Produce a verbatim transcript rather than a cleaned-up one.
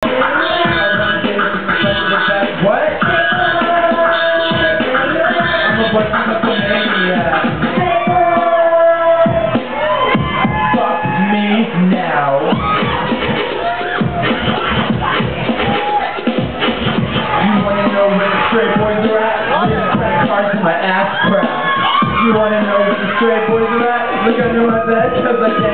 What? I'm a bunch of maniac. Fuck me now. You wanna know where the straight boys are at? Look at the credit cards in my ass crack. You wanna know where the straight boys are at? Look under my bed, cause I can't